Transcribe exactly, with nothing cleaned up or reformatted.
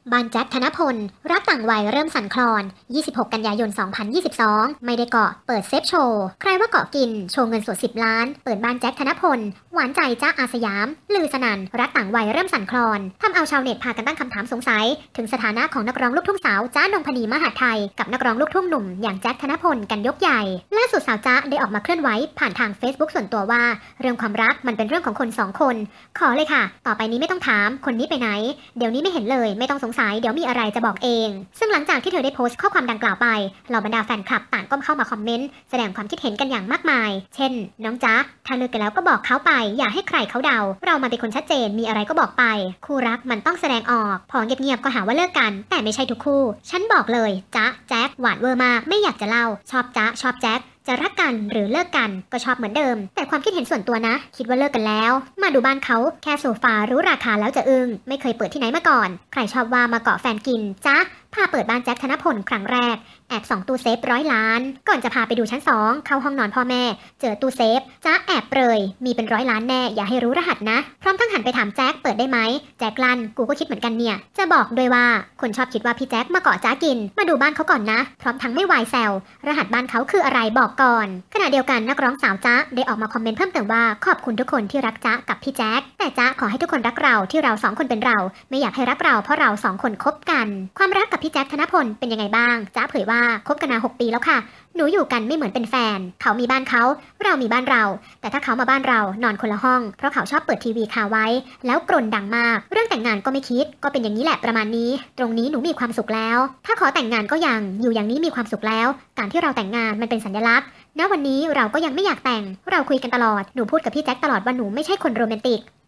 บ้านแจ็คธนพลรักต่างวัยเริ่มสั่นคลอน ยี่สิบหก กันยายน สองพันยี่สิบสอง ไม่ได้เกาะ เปิดเซฟโชว์ ใครว่าเกาะกิน โชว์เงินสด สิบ ล้าน เปิดบ้านแจ็คธนพล หวานใจจ้าอาสยาม ลือสนั่นรักต่างวัยเริ่มสั่นคลอน ทำเอาชาวเน็ตพากันตั้งคำถามสงสัย ถึงสถานะของนักร้องลูกทุ่งสาวจ้านงพนีมหาไทย กับนักร้องลูกทุ่งหนุ่มอย่างแจ็คธนพลกันยกใหญ่ ล่าสุดสาวจ้าได้ออกมาเคลื่อนไหวผ่านทาง Facebook ส่วนตัวว่าเรื่องความรักมันเป็นเรื่องของคนสองคน ขอเลยค่ะ ต่อไปนี้ไม่ต้องถามคนนี้ไปไหน เดี๋ยวนี้ไม่เห็นเลยไม่ต้องสงสัยเดี๋ยวมีอะไรจะบอกเอง ซึ่งหลังจากที่เธอได้โพสต์ข้อความดังกล่าวไปเหล่าบรรดาแฟนคลับต่างก็เข้ามาคอมเมนต์แสดงความคิดเห็นกันอย่างมากมายเช่นน้องจ๊ะถ้าเลิกกันแล้วก็บอกเขาไปอย่าให้ใครเขาเดาเรามาเป็นคนชัดเจนมีอะไรก็บอกไปคู่รักมันต้องแสดงออกพอเงียบๆก็หาว่าเลิกกันแต่ไม่ใช่ทุกคู่ฉันบอกเลยจ๊ะแจ๊คหวานเวอร์มากไม่อยากจะเล่าชอบจ๊ะชอบแจ๊คจะรักกันหรือเลิกกันก็ชอบเหมือนเดิมแต่ความคิดเห็นส่วนตัวนะคิดว่าเลิกกันแล้วมาดูบ้านเขาแค่โซฟารู้ราคาแล้วจะอึ้งไม่เคยเปิดที่ไหนมาก่อนใครชอบว่ามาเกาะแฟนกินจ๊ะพาเปิดบ้านแจ็คธนพลครั้งแรกแอบส่องตู้เซฟร้อยล้านก่อนจะพาไปดูชั้นสองเข้าห้องนอนพ่อแม่เจอตู้เซฟจ๊ะแอบเปรยมีเป็นร้อยล้านแน่อย่าให้รู้รหัสนะพร้อมทั้งหันไปถามแจ็คเปิดได้ไหมแจ็คลั่นกูก็คิดเหมือนกันเนี่ยจะบอกด้วยว่าคนชอบคิดว่าพี่แจ็คมาเกาะจ๊ะกินมาดูบ้านเขาก่อนนะพร้อมทั้งไม่วายแซวรหัสบ้านเขาคืออะไรบอกก่อนขณะเดียวกันนักร้องสาวจ๊ะได้ออกมาคอมเมนต์เพิ่มเติมว่าขอบคุณทุกคนที่รักจ๊ะกับพี่แจ็คแต่จ๊ะขอให้ทุกคนรักเราที่เราสองคนเป็นเราไม่อยากให้รักเราเพราะเราสองคนคบกันความรักกับพี่แจ็คธนพลเป็นยังไงบ้างจ๊ะเผยว่าคบกันมาหกปีแล้วค่ะหนูอยู่กันไม่เหมือนเป็นแฟนเขามีบ้านเขาเรามีบ้านเราแต่ถ้าเขามาบ้านเรานอนคนละห้องเพราะเขาชอบเปิดทีวีคาไว้แล้วกรนดังมากเรื่องแต่งงานก็ไม่คิดก็เป็นอย่างนี้แหละประมาณนี้ตรงนี้หนูมีความสุขแล้วถ้าขอแต่งงานก็ยังอยู่อย่างนี้มีความสุขแล้วการที่เราแต่งงานมันเป็นสัญลักษณ์ณวันนี้เราก็ยังไม่อยากแต่งเราคุยกันตลอดหนูพูดกับพี่แจ็คตลอดว่าหนูไม่ใช่คนโรแมนติก